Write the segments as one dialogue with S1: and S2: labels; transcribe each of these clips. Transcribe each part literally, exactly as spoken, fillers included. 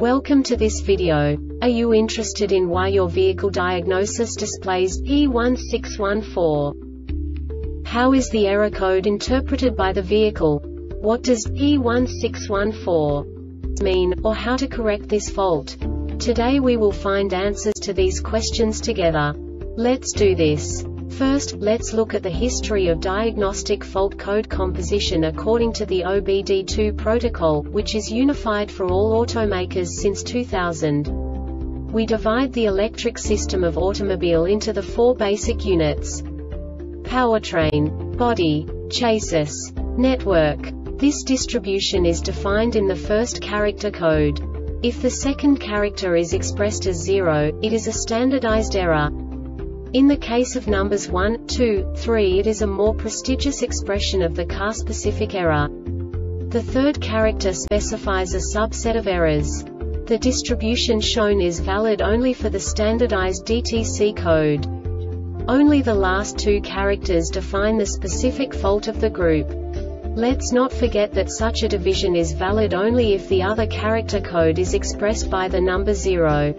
S1: Welcome to this video. Are you interested in why your vehicle diagnosis displays P one six one four? How is the error code interpreted by the vehicle? What does P one six one four mean, or how to correct this fault? Today we will find answers to these questions together. Let's do this. First, let's look at the history of diagnostic fault code composition according to the O B D two protocol, which is unified for all automakers since two thousand. We divide the electric system of automobile into the four basic units: powertrain, body, chassis, network. This distribution is defined in the first character code. If the second character is expressed as zero, it is a standardized error. In the case of numbers one, two, three, it is a more prestigious expression of the car-specific error. The third character specifies a subset of errors. The distribution shown is valid only for the standardized D T C code. Only the last two characters define the specific fault of the group. Let's not forget that such a division is valid only if the other character code is expressed by the number zero.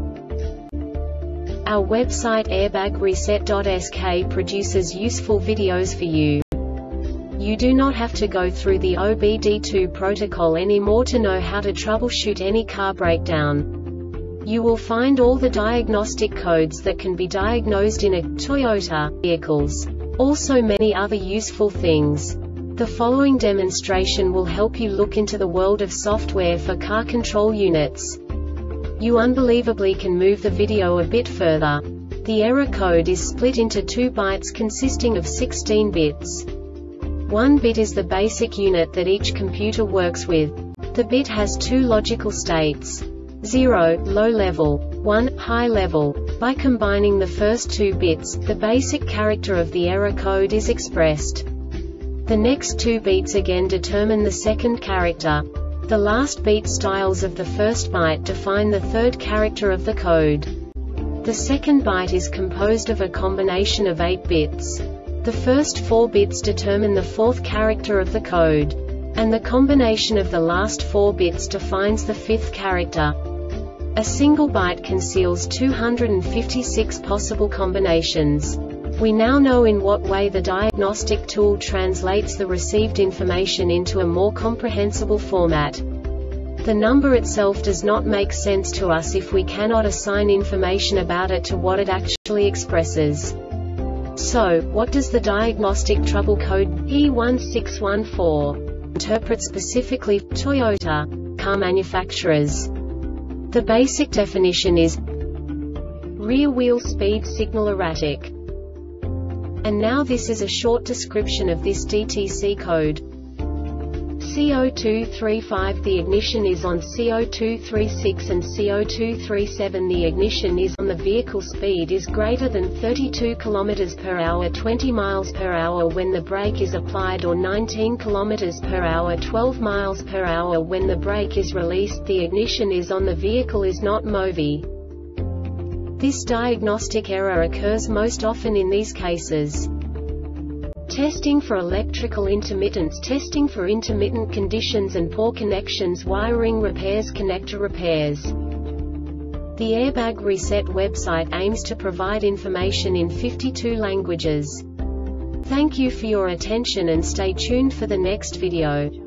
S1: Our website airbag reset dot S K produces useful videos for you. You do not have to go through the O B D two protocol anymore to know how to troubleshoot any car breakdown. You will find all the diagnostic codes that can be diagnosed in a Toyota vehicles. Also many other useful things. The following demonstration will help you look into the world of software for car control units. You unbelievably can move the video a bit further. The error code is split into two bytes consisting of sixteen bits. One bit is the basic unit that each computer works with. The bit has two logical states: zero, low level, one, high level. By combining the first two bits, the basic character of the error code is expressed. The next two bits again determine the second character. The last beat styles of the first byte define the third character of the code. The second byte is composed of a combination of eight bits. The first four bits determine the fourth character of the code. And the combination of the last four bits defines the fifth character. A single byte conceals two hundred fifty-six possible combinations. We now know in what way the diagnostic tool translates the received information into a more comprehensible format. The number itself does not make sense to us if we cannot assign information about it to what it actually expresses. So, what does the diagnostic trouble code P one six one four interpret specifically for Toyota car manufacturers? The basic definition is rear wheel speed signal erratic. And now this is a short description of this D T C code. C zero two three five The ignition is on C zero two three six and C zero two three seven The ignition is on. The vehicle speed is greater than thirty-two kilometers per hour twenty miles per hour when the brake is applied, or nineteen kilometers per hour twelve miles per hour when the brake is released. The ignition is on. The vehicle is not moving. This diagnostic error occurs most often in these cases: testing for electrical intermittence, testing for intermittent conditions and poor connections, wiring repairs, connector repairs. The Airbag Reset website aims to provide information in fifty-two languages. Thank you for your attention and stay tuned for the next video.